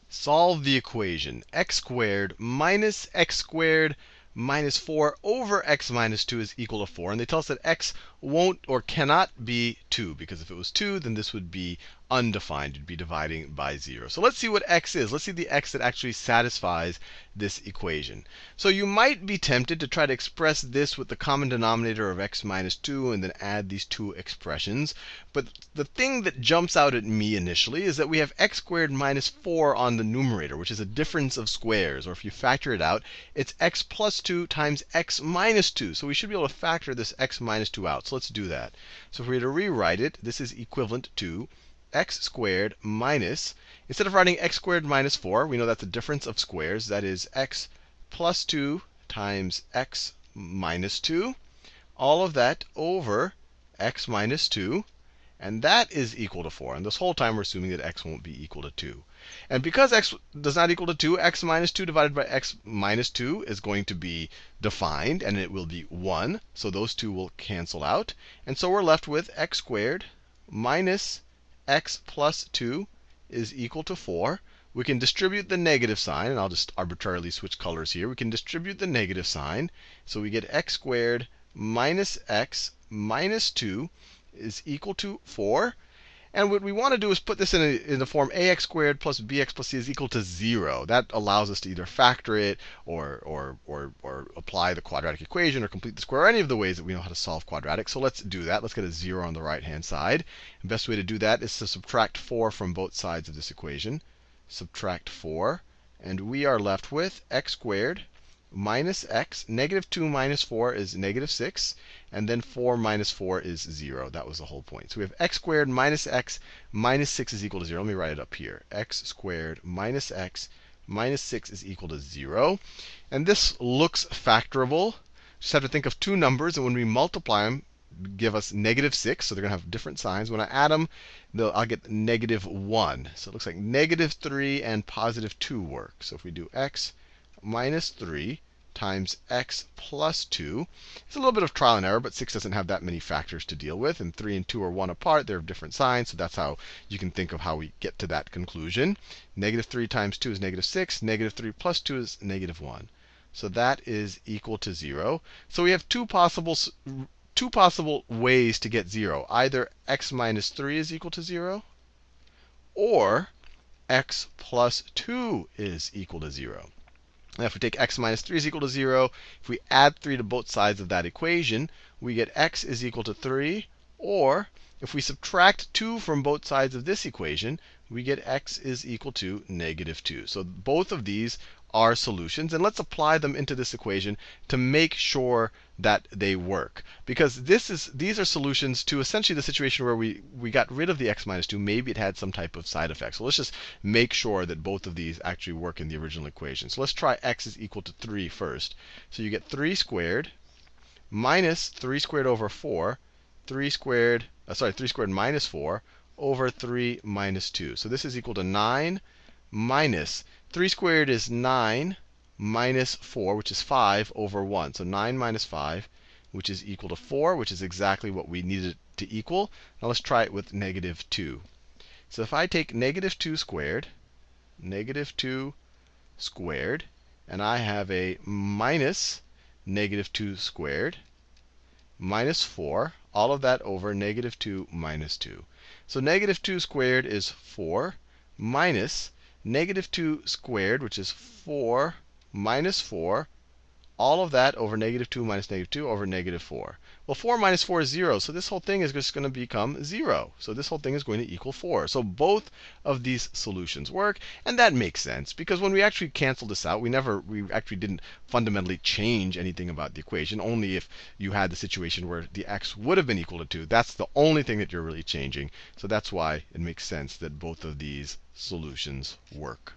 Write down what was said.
Solve the equation x squared minus x squared minus 4 over x minus 2 is equal to 4. And they tell us that x won't or cannot be 2, because if it was 2, then this would be undefined. You'd be dividing by 0. So let's see what x is. Let's see the x that actually satisfies this equation. So you might be tempted to try to express this with the common denominator of x minus 2 and then add these two expressions. But the thing that jumps out at me initially is that we have x squared minus 4 on the numerator, which is a difference of squares. Or if you factor it out, it's x plus 2 times x minus 2. So we should be able to factor this x minus 2 out. So let's do that. So if we were to rewrite it, this is equivalent to x squared minus, instead of writing x squared minus 4, we know that's the difference of squares. That is x plus 2 times x minus 2. All of that over x minus 2. And that is equal to 4. And this whole time we're assuming that x won't be equal to 2. And because x does not equal to 2, x minus 2 divided by x minus 2 is going to be defined, and it will be 1. So those two will cancel out. And so we're left with x squared minus x plus 2 is equal to 4. We can distribute the negative sign, and I'll just arbitrarily switch colors here. We can distribute the negative sign. So we get x squared minus x minus 2 is equal to 4. And what we want to do is put this in the form ax squared plus bx plus c is equal to 0. That allows us to either factor it or apply the quadratic equation or complete the square, or any of the ways that we know how to solve quadratic. So let's do that. Let's get a 0 on the right-hand side. The best way to do that is to subtract 4 from both sides of this equation. Subtract 4. And we are left with x squared minus x. Negative 2 minus 4 is negative 6. And then 4 minus 4 is 0. That was the whole point. So we have x squared minus x minus 6 is equal to 0. Let me write it up here. X squared minus x minus 6 is equal to 0. And this looks factorable. Just have to think of two numbers, and when we multiply them, give us negative 6. So they're going to have different signs. When I add them, I'll get negative 1. So it looks like negative 3 and positive 2 work. So if we do x minus 3 times x plus 2. It's a little bit of trial and error, but 6 doesn't have that many factors to deal with. And 3 and 2 are 1 apart. They're of different signs. So that's how you can think of how we get to that conclusion. Negative 3 times 2 is negative 6. Negative 3 plus 2 is negative 1. So that is equal to 0. So we have two possible ways to get 0. Either x minus 3 is equal to 0, or x plus 2 is equal to 0. Now, if we take x minus 3 is equal to 0, if we add 3 to both sides of that equation, we get x is equal to 3. Or if we subtract 2 from both sides of this equation, we get x is equal to negative 2. So both of these are solutions. And let's apply them into this equation to make sure that they work. Because these are solutions to essentially the situation where we got rid of the x minus 2. Maybe it had some type of side effect. So let's just make sure that both of these actually work in the original equation. So let's try x is equal to 3 first. So you get 3 squared minus 3 squared over 4. 3 squared minus 4 over 3 minus 2. So this is equal to 9 minus 3 squared is 9 minus 4, which is 5 over 1. So 9 minus 5, which is equal to 4, which is exactly what we needed it to equal. Now let's try it with negative 2. So if I take negative 2 squared, and I have a minus negative 2 squared minus 4, all of that over negative 2 minus 2. So negative 2 squared is 4 minus negative 2 squared, which is 4 minus 4, all of that over negative 2 minus negative 2 over negative 4. Well, 4 minus 4 is 0, so this whole thing is just going to become 0. So this whole thing is going to equal 4. So both of these solutions work, and that makes sense, because when we actually cancel this out, we actually didn't fundamentally change anything about the equation. Only if you had the situation where the x would have been equal to 2. That's the only thing that you're really changing. So that's why it makes sense that both of these solutions work.